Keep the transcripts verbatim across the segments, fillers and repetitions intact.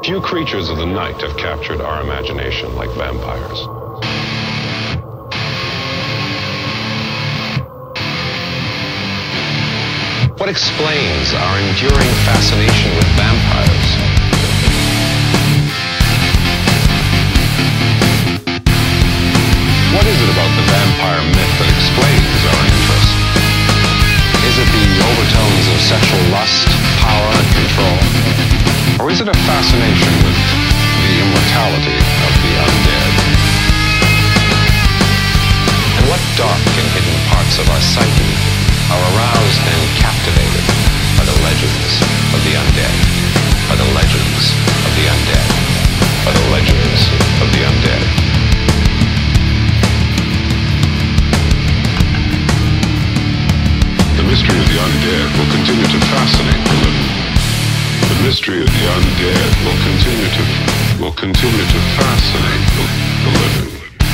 Few creatures of the night have captured our imagination like vampires. What explains our enduring fascination with vampires? What is it about the vampire myth that explains our interest? Is it the overtones of sexual lust, power, and control? Or is it a fascination with the immortality of the undead? And what dark and hidden parts of our psyche are aroused and captivated by the legends of the undead, by the legends of the undead, by the legends of the undead? The mystery of the undead will continue to fascinate the living. The mystery of the undead will continue to will continue to fascinate the, the living.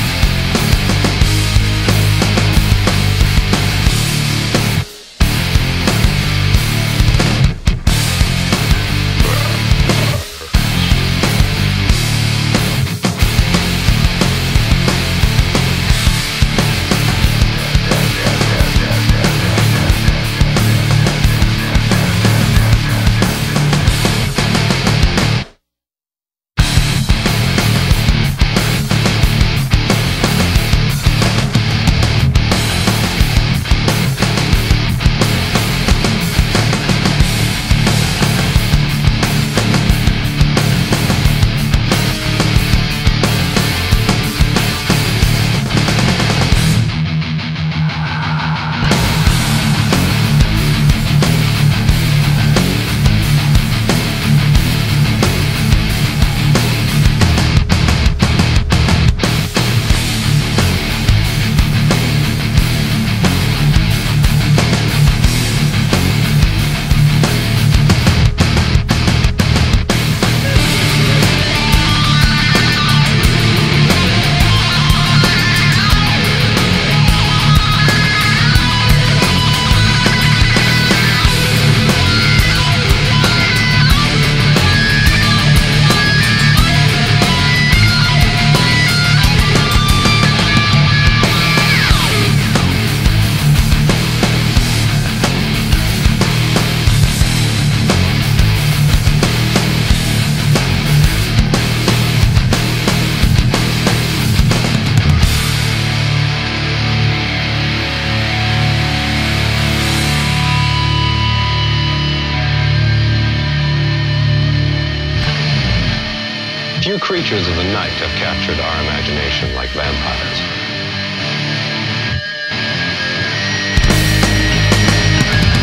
Few creatures of the night have captured our imagination like vampires.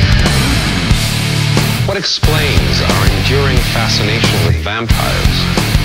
What explains our enduring fascination with vampires?